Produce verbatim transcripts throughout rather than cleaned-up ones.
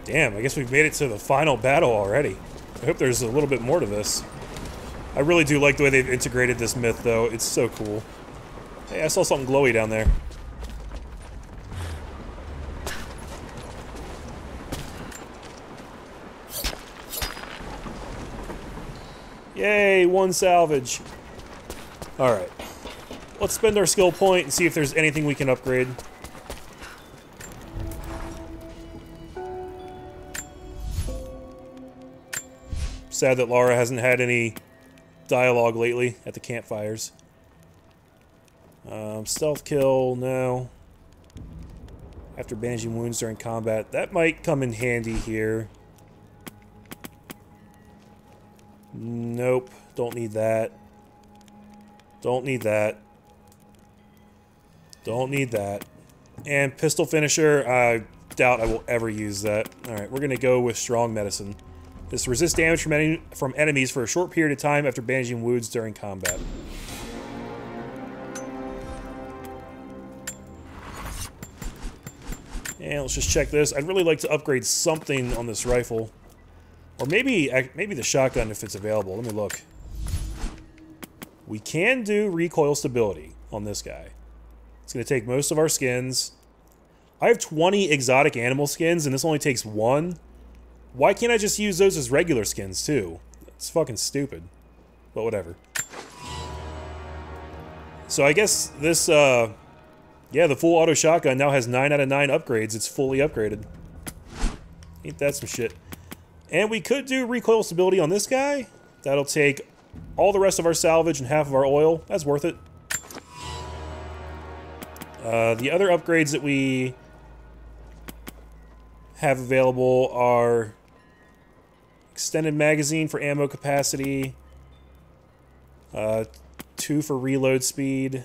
Damn, I guess we've made it to the final battle already. I hope there's a little bit more to this. I really do like the way they've integrated this myth, though. It's so cool. Hey, I saw something glowy down there. Yay, one salvage. Alright. Let's spend our skill point and see if there's anything we can upgrade. Sad that Lara hasn't had any dialogue lately at the campfires. Um, stealth kill, no. After bandaging wounds during combat. That might come in handy here. Nope. Don't need that. Don't need that. Don't need that. And pistol finisher, I doubt I will ever use that. Alright, we're gonna go with strong medicine. This resists damage from, any, from enemies for a short period of time after bandaging wounds during combat. And let's just check this. I'd really like to upgrade something on this rifle. Or maybe maybe the shotgun if it's available. Let me look. We can do recoil stability on this guy. It's going to take most of our skins. I have twenty exotic animal skins, and this only takes one. Why can't I just use those as regular skins, too? It's fucking stupid. But whatever. So I guess this, uh... yeah, the full auto shotgun now has nine out of nine upgrades. It's fully upgraded. Ain't that some shit. And we could do recoil stability on this guy. That'll take all the rest of our salvage and half of our oil. That's worth it. Uh, the other upgrades that we have available are extended magazine for ammo capacity, uh, two for reload speed,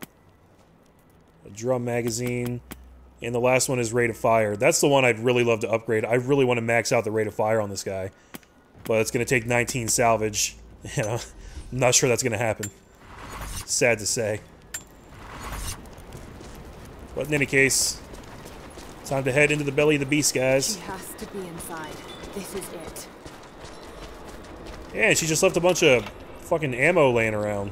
a drum magazine, and the last one is rate of fire. That's the one I'd really love to upgrade. I really want to max out the rate of fire on this guy, but it's going to take nineteen salvage. You know, I'm not sure that's going to happen. Sad to say. But in any case, time to head into the belly of the beast, guys. She has to be inside. This is it. Yeah, she just left a bunch of fucking ammo laying around.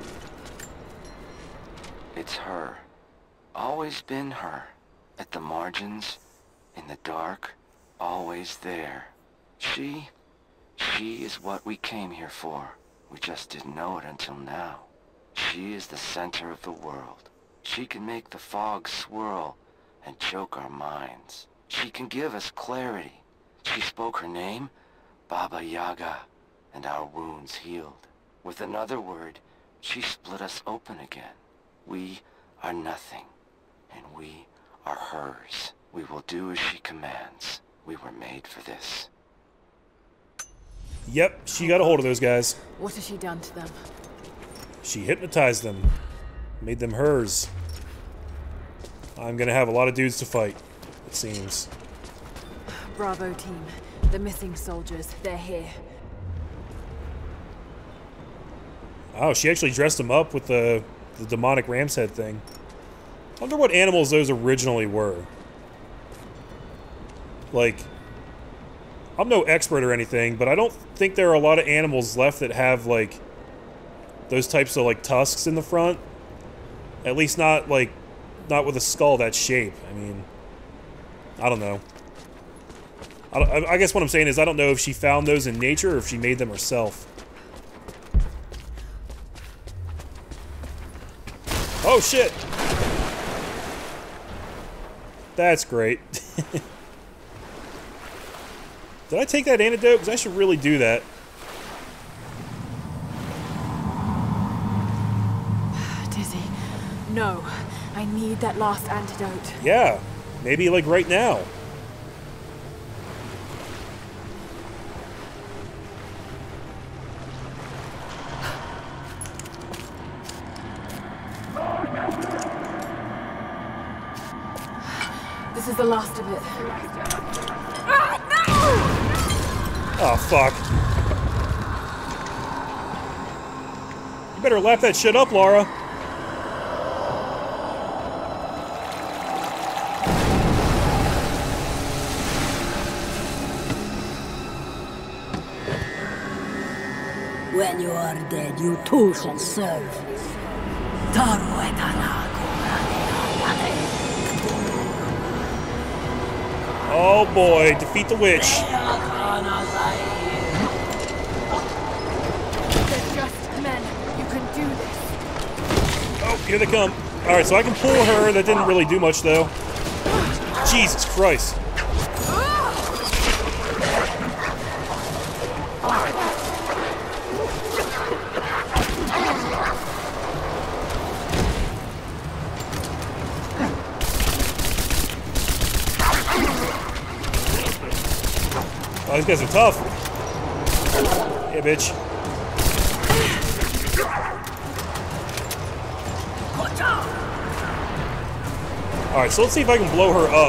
It's her. Always been her. At the margins, in the dark, always there. She, she is what we came here for. We just didn't know it until now. She is the center of the world. She can make the fog swirl and choke our minds. She can give us clarity. She spoke her name, Baba Yaga, and our wounds healed. With another word, she split us open again. We are nothing, and we are hers. We will do as she commands. We were made for this. Yep, she got a hold of those guys. What has she done to them? She hypnotized them. Made them hers. I'm gonna have a lot of dudes to fight, it seems. Bravo team. The missing soldiers. They're here. Oh, she actually dressed them up with the, the demonic ram's head thing. I wonder what animals those originally were. Like, I'm no expert or anything, but I don't think there are a lot of animals left that have, like, those types of, like, tusks in the front. At least not, like, not with a skull that shape. I mean, I don't know. I, don't, I guess what I'm saying is I don't know if she found those in nature or if she made them herself. Oh, shit! That's great. Did I take that antidote? Because I should really do that. Dizzy. No. I need that last antidote. Yeah. Maybe, like, right now. This is the last of it. Ah, no! Oh, fuck. You better lap that shit up, Lara. When you are dead, you too shall serve. Oh boy, defeat the witch. They're just men. You can do this. Oh, here they come. Alright, so I can pull her. That didn't really do much, though. Jesus Christ. Oh, these guys are tough. Yeah, bitch. Alright, so let's see if I can blow her up.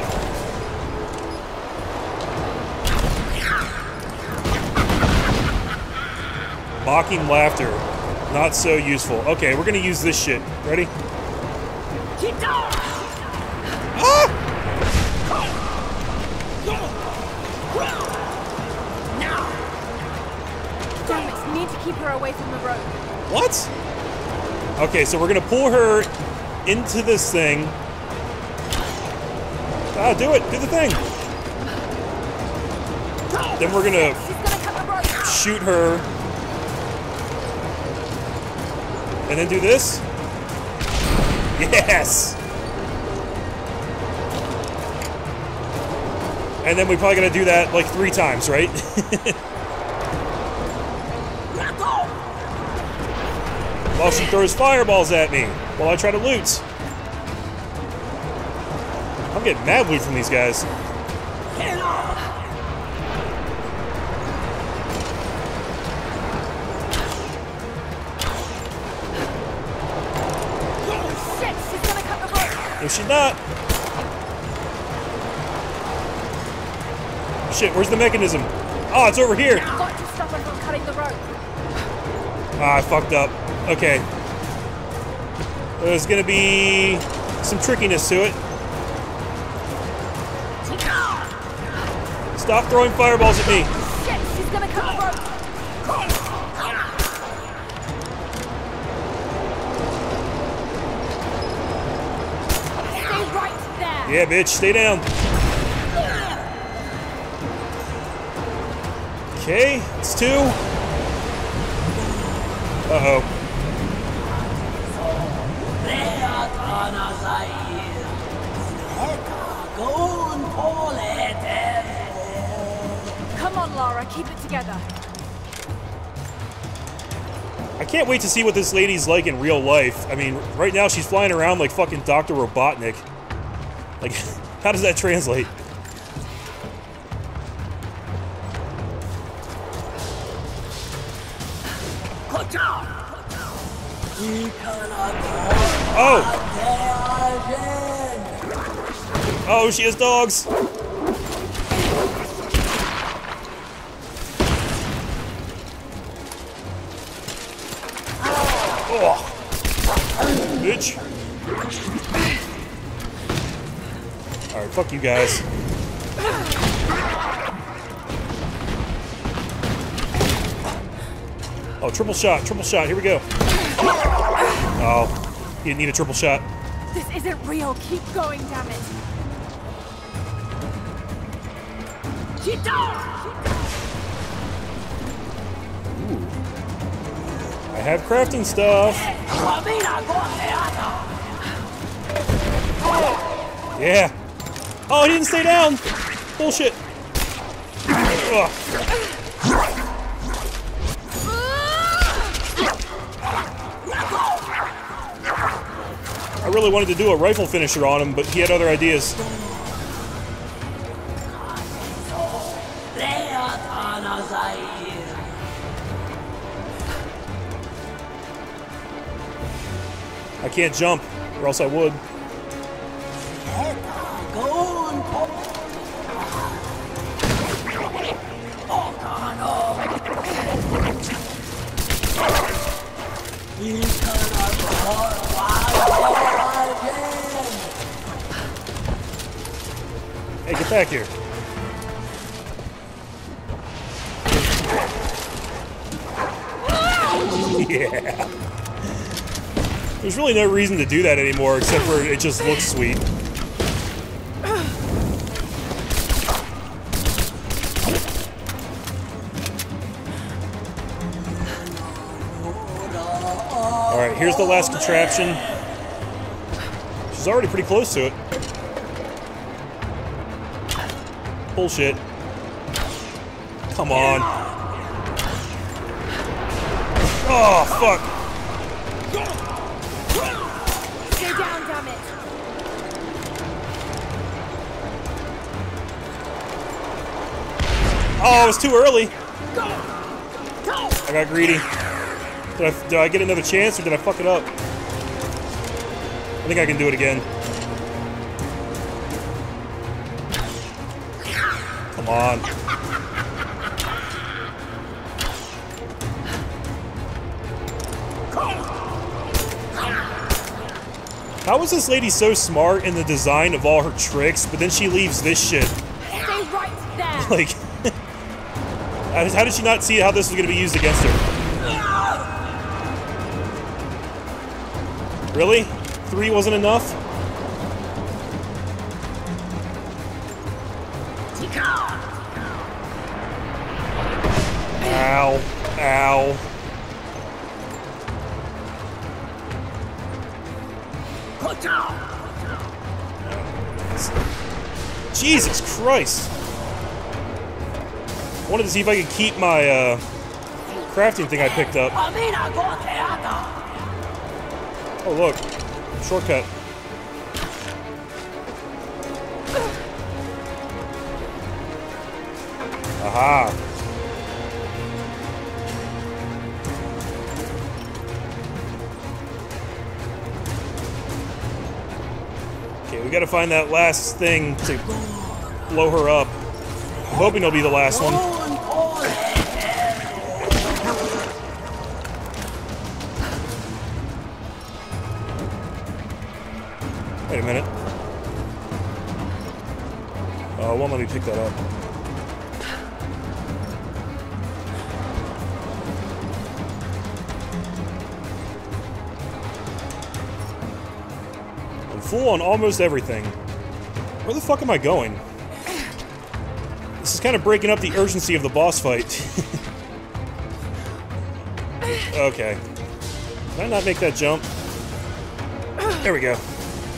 Mocking laughter. Not so useful. Okay, we're gonna use this shit. Ready? Ah! Damn it, need to keep her away from the road. What? Okay, so we're gonna pull her into this thing. Ah, do it! Do the thing! Then we're gonna She's gonna cut the rope. shoot her. And then do this? Yes! And then we probably gotta do that like three times, right? While she throws fireballs at me while I try to loot. I'm getting mad loot from these guys. Shit, she's gonna cut the rope. No, she's not. Shit, where's the mechanism? Oh, it's over here. Got to stop her from cutting the rope. Ah, I fucked up. Okay. There's gonna be some trickiness to it. Stop throwing fireballs at me. Shit, she's gonna cut the rope. Stay right there. Yeah, bitch, stay down. Okay, it's two. Uh-oh. Come on, Lara, keep it together. I can't wait to see what this lady's like in real life. I mean, right now she's flying around like fucking Doctor Robotnik. Like, how does that translate? Oh! Oh, she has dogs! Oh! Bitch! Alright, fuck you guys. Oh, triple shot, triple shot, here we go. Oh, you didn't need a triple shot. This isn't real. Keep going, damn it. Ooh. I have crafting stuff. Yeah. Oh, he didn't stay down. Bullshit. Ugh. I really wanted to do a rifle finisher on him, but he had other ideas. I can't jump, or else I would. Hey, get back here. Yeah. There's really no reason to do that anymore, except for it just looks sweet. Alright, here's the last contraption. She's already pretty close to it. Bullshit. Come on. Oh, fuck. Stay down, damn it. Oh, it was too early. I got greedy. Did I, did I get another chance, or did I fuck it up? I think I can do it again. Come on. How is this lady so smart in the design of all her tricks, but then she leaves this shit? Stay right there. Like, how did she not see how this was going to be used against her? Really? Three wasn't enough? Ow. Ow. Jesus Christ. I wanted to see if I could keep my uh, crafting thing I picked up. Oh, look. Shortcut. Aha. Okay, we gotta find that last thing to blow her up. I'm hoping it'll be the last one. Wait a minute. Oh, it won't let me pick that up. I'm full on almost everything. Where the fuck am I going? This is kind of breaking up the urgency of the boss fight. Okay. Can I not make that jump? There we go.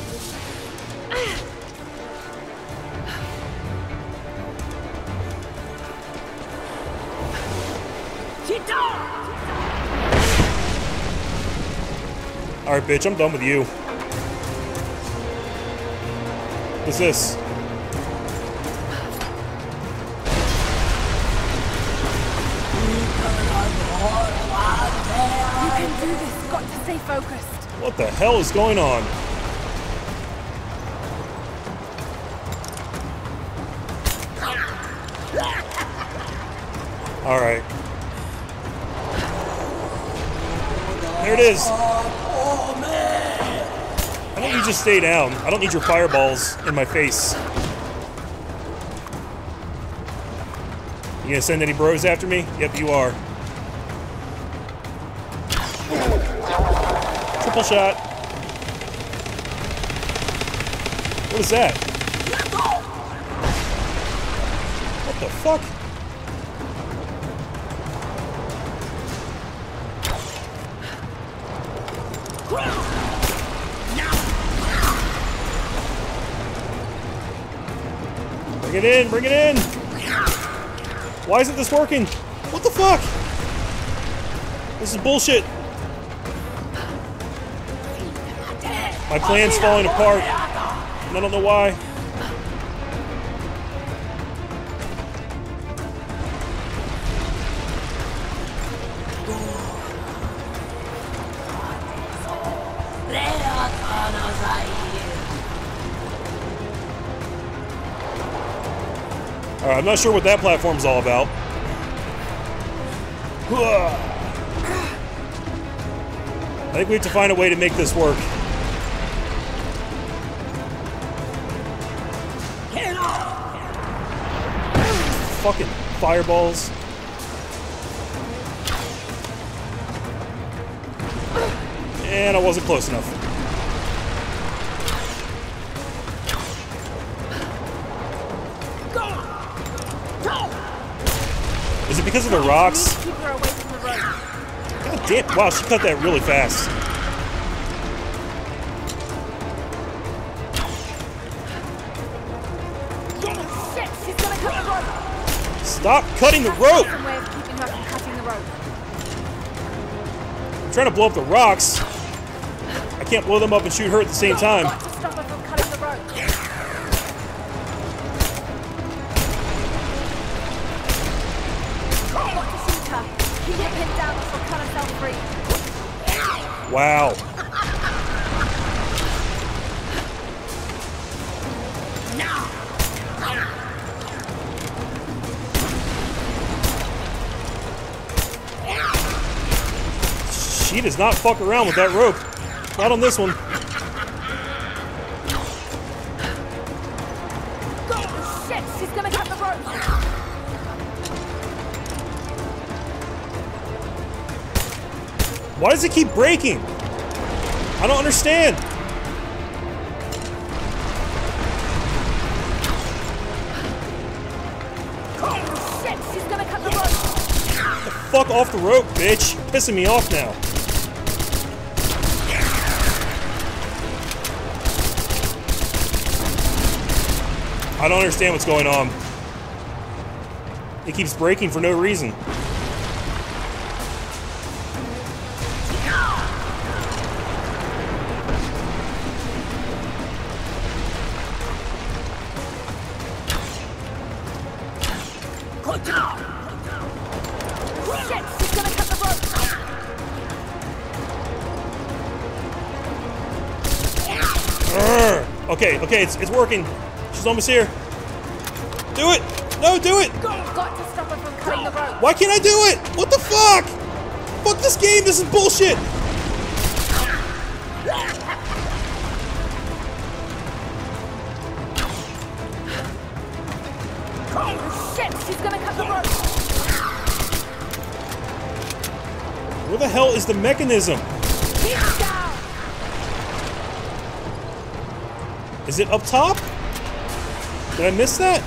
Alright, bitch, I'm done with you. What's this? You can do this. Got to stay focused. What the hell is going on? Alright. There it is. Why don't you just stay down? I don't need your fireballs in my face. You gonna send any bros after me? Yep, you are. Triple shot. What is that? What the fuck? Bring it in, bring it in! Why isn't this working? What the fuck? This is bullshit. My plan's falling apart, and I don't know why. Alright, I'm not sure what that platform's all about. I think we have to find a way to make this work. Fucking fireballs. And I wasn't close enough. Is it because of the rocks? Keep her away from the road. God damn. Wow, she cut that really fast. Shit, she's gonna cut the rope. Stop cutting the rope! Some way of keeping her from cutting the rope. I'm trying to blow up the rocks. I can't blow them up and shoot her at the same time. Got to stop her from cutting the rope. Got to shoot her. Keep her pinned down or she'll cut herself free. Wow. She does not fuck around with that rope. Not on this one. Shit, she's gonna cut the rope. Why does it keep breaking? I don't understand. Shit, she's gonna cut the rope. Fuck off the rope, bitch. You're pissing me off now. I don't understand what's going on. It keeps breaking for no reason. Shit, she's gonna cut the rope. Urgh. Okay, okay, it's, it's working. She's almost here. Do it! No, do it! Got to stop her from cutting the rope. Why can't I do it? What the fuck? Fuck this game, this is bullshit! Shit, she's gonna cut the rope. Where the hell is the mechanism? Keep it down. Is it up top? Did I miss that?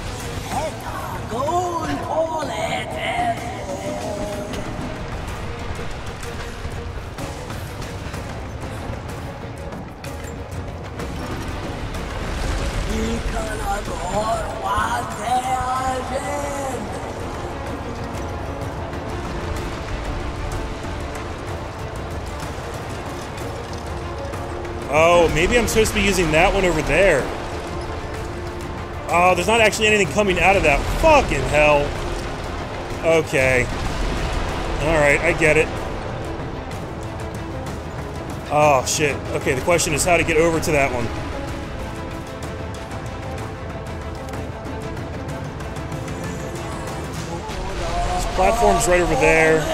Oh, maybe I'm supposed to be using that one over there. Oh, there's not actually anything coming out of that. Fucking hell. Okay. Alright, I get it. Oh, shit. Okay, the question is how to get over to that one. This platform's right over there.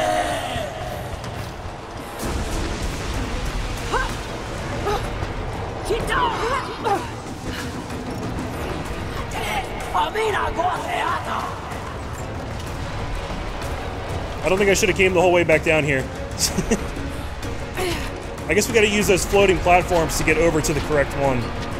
I don't think I should have came the whole way back down here. I guess we gotta use those floating platforms to get over to the correct one.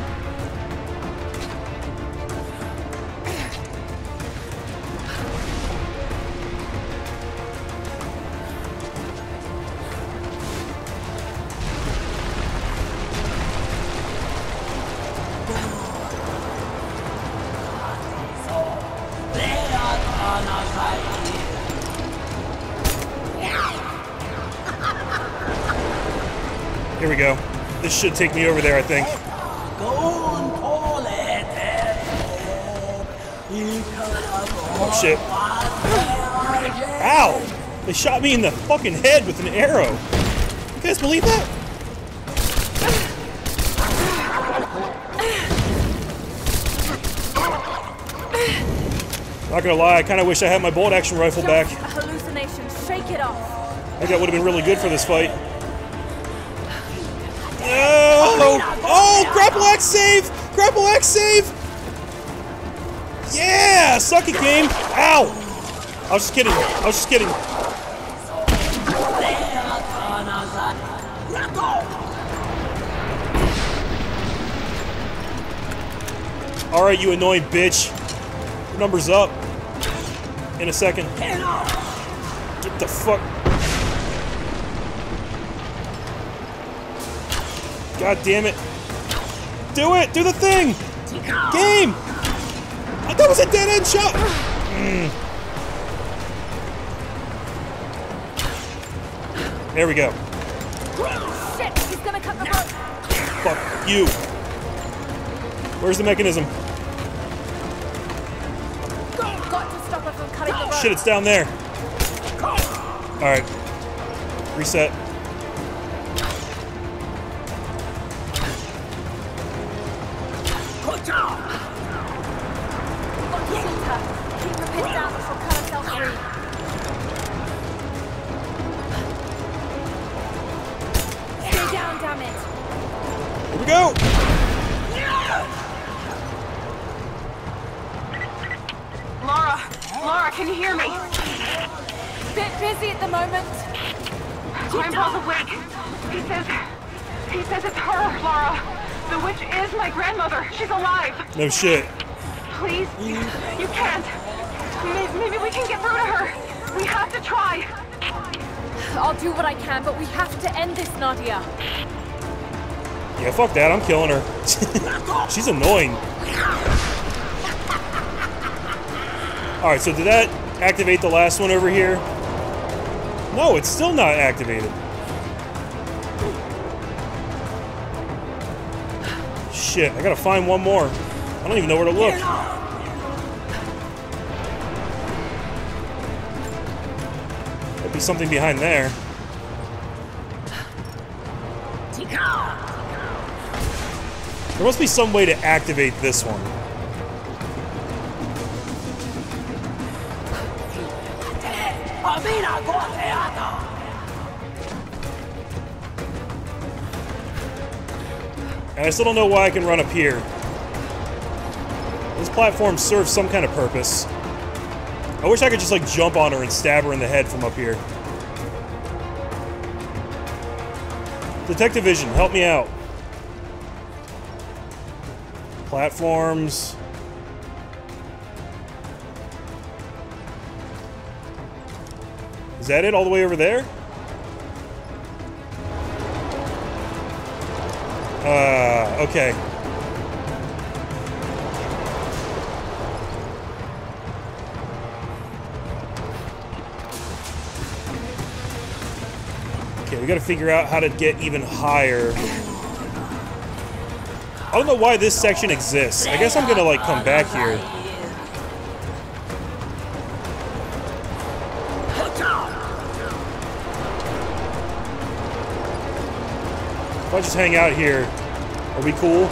Here we go. This should take me over there, I think. Oh, shit. Ow! They shot me in the fucking head with an arrow. You guys believe that? Not gonna lie, I kind of wish I had my bolt action rifle back. Just a hallucination. Shake it off. I think that would have been really good for this fight. No! Oh, grapple axe save! Grapple axe save! Yeah! Suck it, game! Ow! I was just kidding. I was just kidding. Alright, you annoying bitch. Your number's up. In a second. Get the fuck... God damn it. Do it! Do the thing! Game! Oh, that was a dead-end shot! Mm. There we go. Shit, he's gonna cut the rope. Fuck you. Where's the mechanism? Got to stop her from cutting the rope. Shit, it's down there. Alright. Reset. Got to shoot her. Keep her pinned down or she'll cut herself free. Stay down, damn it. Here we go! Lara! Lara, can you hear me? Bit busy at the moment. Grandpa's awake. He says... He says it's her, Lara. The witch is my grandmother. She's alive. No shit. Please, you, you can't. Maybe, maybe we can get through to her. We have to try. I'll do what I can, but we have to end this, Nadia. Yeah, fuck that. I'm killing her. She's annoying. Alright, so did that activate the last one over here? No, it's still not activated. Shit, I gotta find one more. I don't even know where to look. There'll be something behind there. There must be some way to activate this one. And I still don't know why I can run up here. This platform serves some kind of purpose. I wish I could just like jump on her and stab her in the head from up here. Detective Vision, help me out. Platforms. Is that it all the way over there? Uh, okay. Okay, we gotta figure out how to get even higher. I don't know why this section exists. I guess I'm gonna, like, come back here. If I just hang out here, are we cool?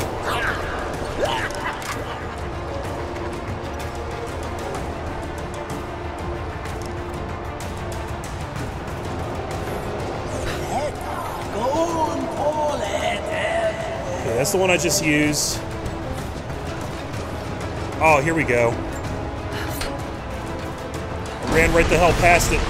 Okay, that's the one I just used. Oh, here we go. I ran right the hell past it.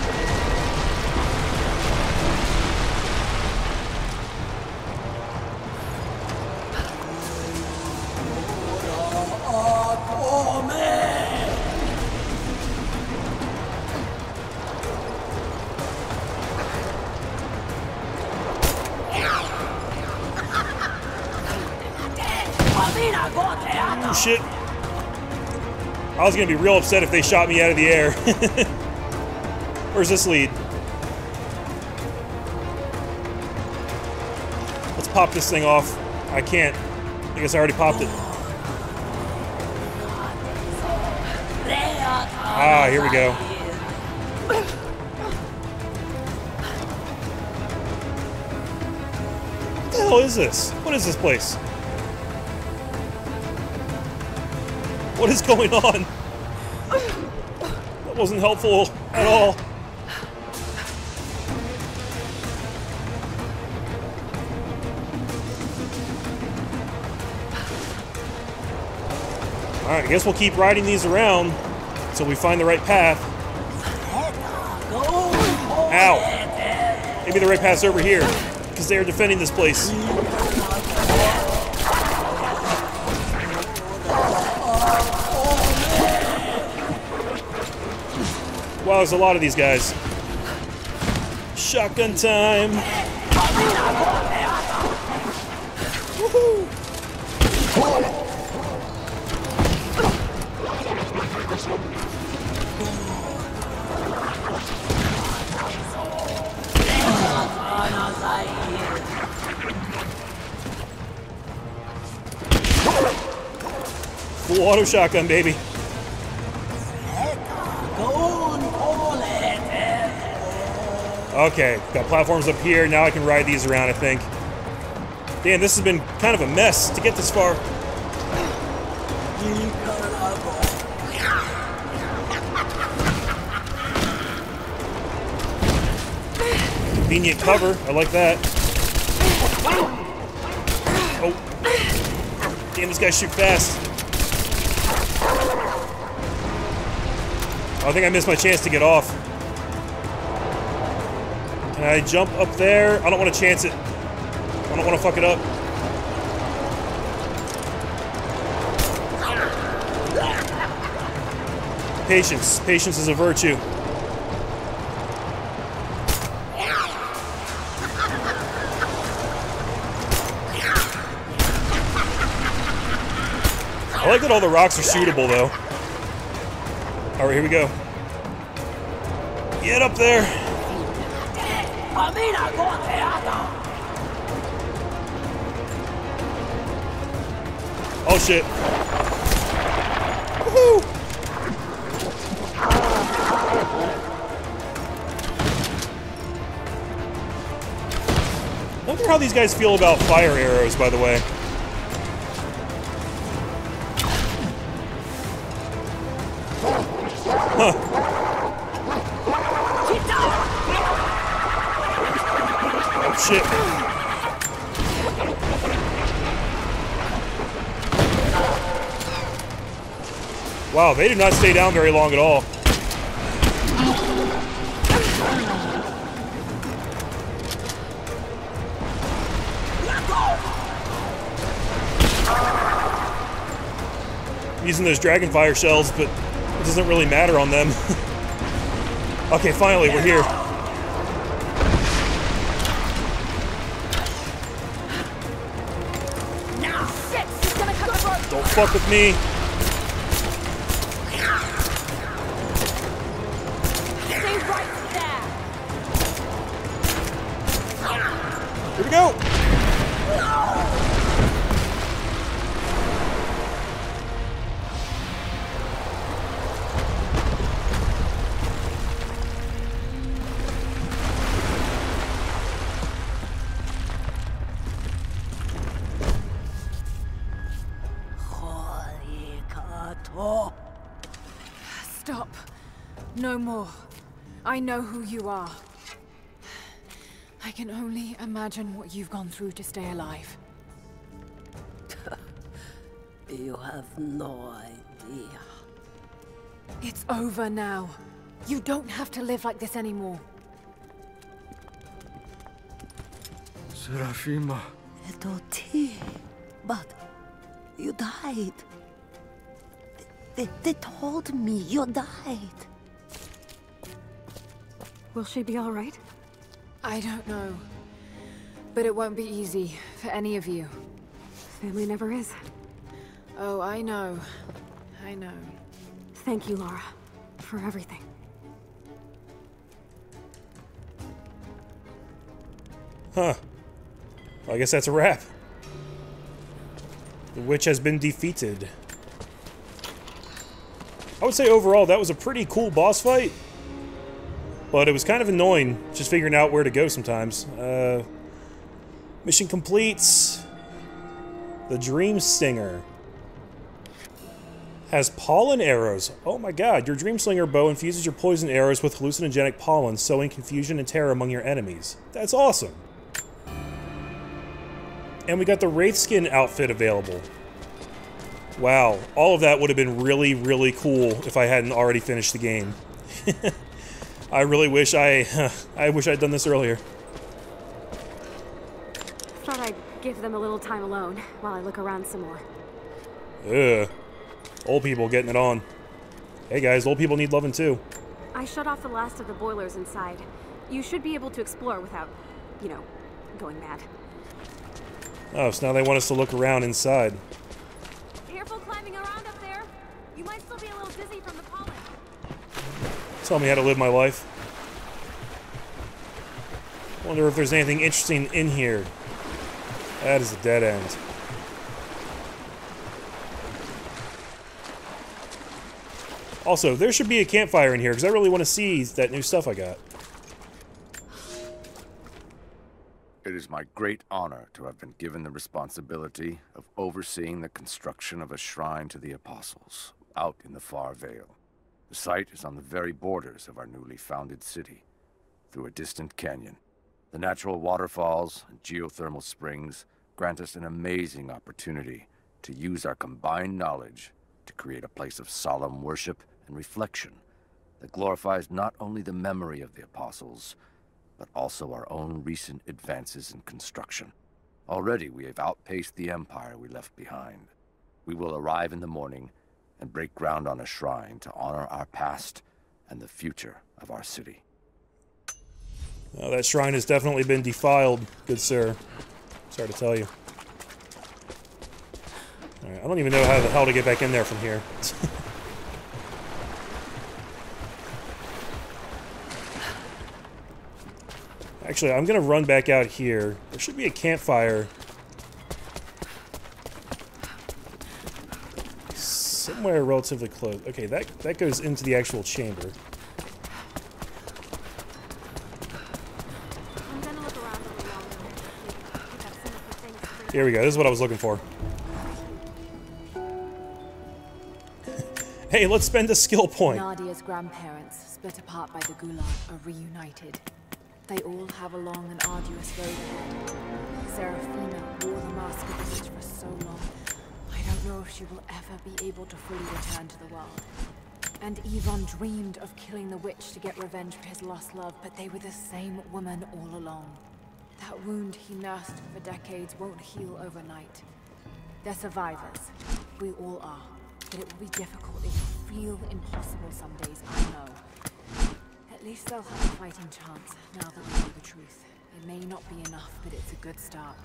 Oh, shit. I was gonna be real upset if they shot me out of the air. Where's this lead? Let's pop this thing off. I can't. I guess I already popped it. Ah, here we go. What the hell is this? What is this place? What is going on? That wasn't helpful at all. Alright, I guess we'll keep riding these around until we find the right path. Ow! Maybe the right path's over here, because they are defending this place. Wow, there's a lot of these guys. Shotgun time. Woohoo! Full auto shotgun, baby. Okay, got platforms up here. Now I can ride these around, I think. Damn, this has been kind of a mess to get this far. Convenient cover. I like that. Oh. Damn, this guy shoot fast. I think I missed my chance to get off. Can I jump up there? I don't want to chance it. I don't want to fuck it up. Patience. Patience is a virtue. I like that all the rocks are shootable, though. Alright, here we go. Get up there! Oh shit. Woohoo! I wonder how these guys feel about fire arrows, by the way. Huh. Oh, shit. Wow, they did not stay down very long at all. Using those dragonfire shells, but it doesn't really matter on them. Okay, finally, we're here. Don't fuck with me. Stay right there. Here we go. Stop. No more. I know who you are. I can only imagine what you've gone through to stay alive. You have no idea. It's over now. You don't have to live like this anymore. Serafima. Edoti, but you died. They, they told me you died. Will she be all right? I don't know. But it won't be easy for any of you. Family never is. Oh, I know. I know. Thank you, Lara, for everything. Huh. Well, I guess that's a wrap. The witch has been defeated. I would say overall that was a pretty cool boss fight. But it was kind of annoying just figuring out where to go sometimes. Uh, mission completes. The Dream Stinger has pollen arrows. Oh my god, your Dream Slinger bow infuses your poison arrows with hallucinogenic pollen, sowing confusion and terror among your enemies. That's awesome. And we got the Wraith Skin outfit available. Wow, all of that would have been really, really cool if I hadn't already finished the game. I really wish I... I wish I'd done this earlier. Thought I'd give them a little time alone while I look around some more. Ugh. Old people getting it on. Hey guys, old people need loving too. I shut off the last of the boilers inside. You should be able to explore without, you know, going mad. Oh, so now they want us to look around inside. Careful climbing around up there. You might still be a little dizzy from the pollen. Tell me how to live my life. Wonder if there's anything interesting in here. That is a dead end. Also, there should be a campfire in here, because I really want to see that new stuff I got. It is my great honor to have been given the responsibility of overseeing the construction of a shrine to the Apostles, out in the far Vale. The site is on the very borders of our newly founded city, through a distant canyon. The natural waterfalls and geothermal springs grant us an amazing opportunity to use our combined knowledge to create a place of solemn worship and reflection that glorifies not only the memory of the Apostles, but also our own recent advances in construction. Already we have outpaced the empire we left behind. We will arrive in the morning and break ground on a shrine to honor our past and the future of our city. Oh, that shrine has definitely been defiled, good sir. Sorry to tell you. Alright, I don't even know how the hell to get back in there from here. Actually, I'm gonna run back out here. There should be a campfire somewhere relatively close. Okay, that that goes into the actual chamber. I'm gonna look around a little longer. Pick up some of the things. Here we go. This is what I was looking for. Hey, let's spend a skill point. Nadia's grandparents, split apart by the Gulag, are reunited. They all have a long and arduous road ahead. Serafina wore the mask of the witch for so long. I don't know if she will ever be able to fully return to the world. And Yvonne dreamed of killing the witch to get revenge for his lost love, but they were the same woman all along. That wound he nursed for decades won't heal overnight. They're survivors. We all are. But it will be difficult. It will feel impossible some days, I know. At least they'll have a fighting chance, now that we know the truth. It may not be enough, but it's a good start.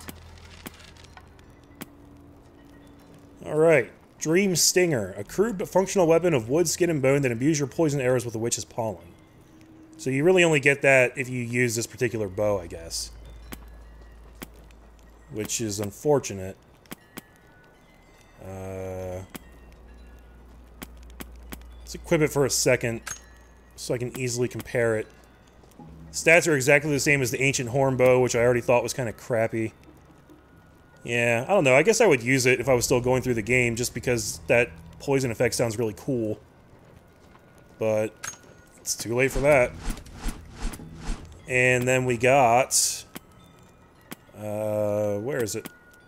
Alright. Dream Stinger. A crude but functional weapon of wood, skin, and bone that imbues your poison arrows with the witch's pollen. So you really only get that if you use this particular bow, I guess. Which is unfortunate. Uh... Let's equip it for a second, so I can easily compare it. Stats are exactly the same as the Ancient Horn Bow, which I already thought was kind of crappy. Yeah, I don't know. I guess I would use it if I was still going through the game, just because that poison effect sounds really cool. But it's too late for that. And then we got... Uh, where is it?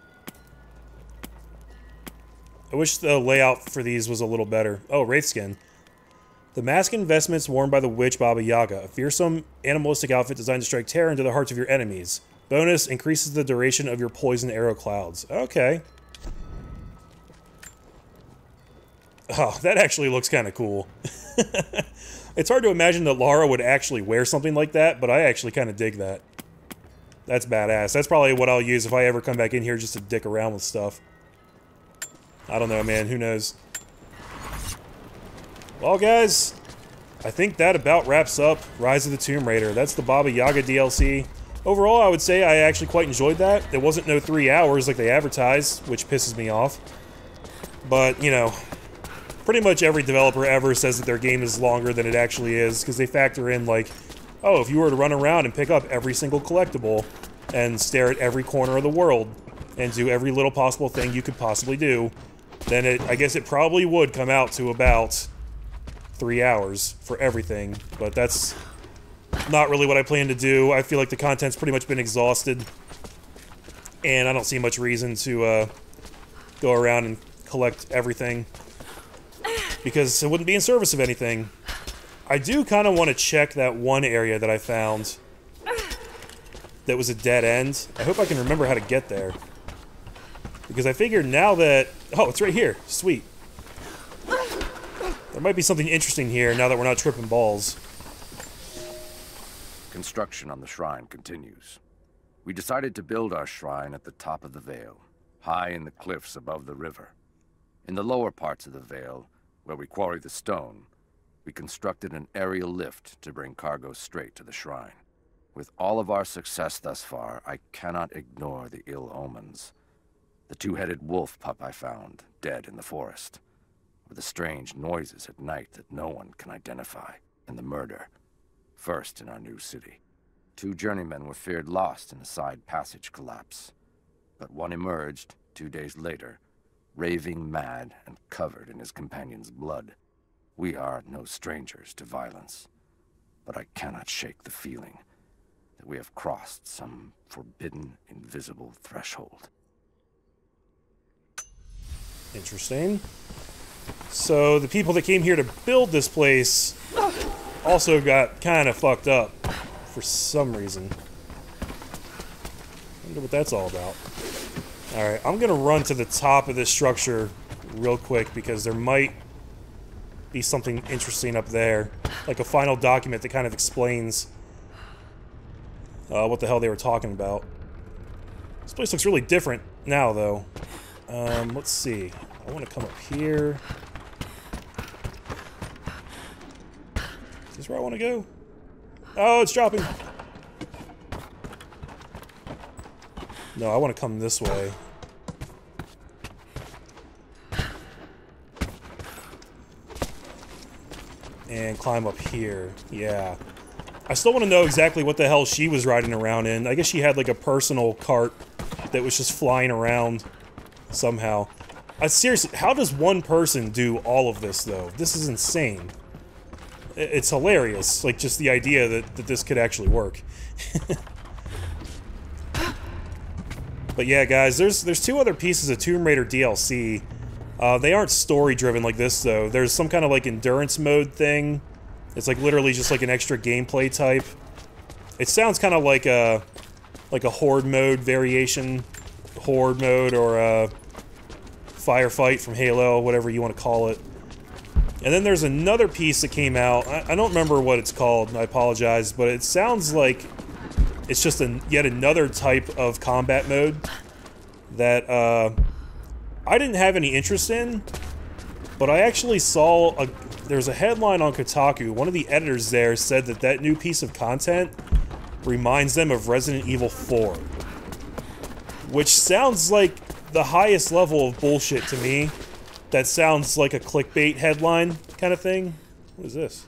I wish the layout for these was a little better. Oh, Wraithskin. The mask and vestments worn by the witch Baba Yaga, a fearsome, animalistic outfit designed to strike terror into the hearts of your enemies. Bonus, increases the duration of your poison arrow clouds. Okay. Oh, that actually looks kind of cool. It's hard to imagine that Lara would actually wear something like that, but I actually kind of dig that. That's badass. That's probably what I'll use if I ever come back in here just to dick around with stuff. I don't know, man. Who knows? Well, guys, I think that about wraps up Rise of the Tomb Raider. That's the Baba Yaga D L C. Overall, I would say I actually quite enjoyed that. It wasn't no three hours like they advertised, which pisses me off. But, you know, pretty much every developer ever says that their game is longer than it actually is, because they factor in, like, oh, if you were to run around and pick up every single collectible and stare at every corner of the world and do every little possible thing you could possibly do, then it, I guess it probably would come out to about three hours for everything, but that's not really what I plan to do. I feel like the content's pretty much been exhausted, and I don't see much reason to uh, go around and collect everything, because it wouldn't be in service of anything. I do kind of want to check that one area that I found that was a dead end. I hope I can remember how to get there, because I figured now that... Oh, it's right here. Sweet. There might be something interesting here now that we're not tripping balls. Construction on the shrine continues. We decided to build our shrine at the top of the Vale, high in the cliffs above the river. In the lower parts of the Vale, where we quarry the stone, we constructed an aerial lift to bring cargo straight to the shrine. With all of our success thus far, I cannot ignore the ill omens. The two-headed wolf pup I found, dead in the forest, with the strange noises at night that no one can identify, and the murder, first in our new city. Two journeymen were feared lost in a side passage collapse, but one emerged two days later, raving mad and covered in his companion's blood. We are no strangers to violence, but I cannot shake the feeling that we have crossed some forbidden, invisible threshold. Interesting. So the people that came here to build this place also got kind of fucked up for some reason. I wonder what that's all about. Alright, I'm gonna run to the top of this structure real quick because there might be something interesting up there. Like a final document that kind of explains uh, what the hell they were talking about. This place looks really different now, though. Um, let's see. I want to come up here. Is this where I want to go? Oh, it's dropping. No, I want to come this way. And climb up here. Yeah. I still want to know exactly what the hell she was riding around in. I guess she had like a personal cart that was just flying around somehow. I seriously, how does one person do all of this though? This is insane. It's hilarious, like just the idea that, that this could actually work. But yeah, guys, there's there's two other pieces of Tomb Raider D L C. Uh, they aren't story-driven like this, though. There's some kind of, like, endurance mode thing. It's, like, literally just, like, an extra gameplay type. It sounds kind of like a, like a Horde mode variation. Horde mode or a Firefight from Halo, whatever you want to call it. And then there's another piece that came out. I, I don't remember what it's called, and I apologize, but it sounds like it's just a, yet another type of combat mode that, uh... I didn't have any interest in, but I actually saw a, there's a headline on Kotaku. One of the editors there said that that new piece of content reminds them of Resident Evil four. Which sounds like the highest level of bullshit to me. That sounds like a clickbait headline kind of thing. What is this?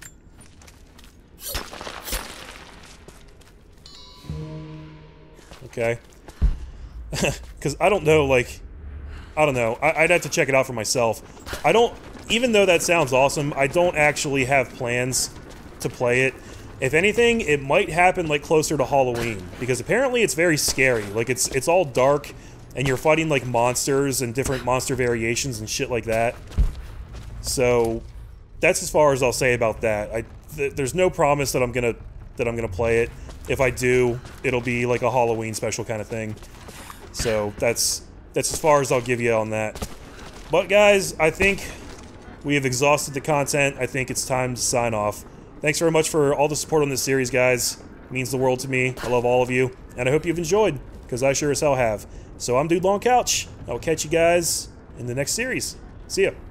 Okay. Because I don't know, like... I don't know. I I'd have to check it out for myself. I don't... Even though that sounds awesome, I don't actually have plans to play it. If anything, it might happen, like, closer to Halloween. Because apparently it's very scary. Like, it's it's all dark, and you're fighting, like, monsters and different monster variations and shit like that. So, that's as far as I'll say about that. I th there's no promise that I'm gonna that I'm gonna play it. If I do, it'll be, like, a Halloween special kind of thing. So, that's... That's as far as I'll give you on that. But guys, I think we have exhausted the content. I think it's time to sign off. Thanks very much for all the support on this series, guys. It means the world to me. I love all of you. And I hope you've enjoyed, because I sure as hell have. So I'm Dude Long Couch. I'll catch you guys in the next series. See ya.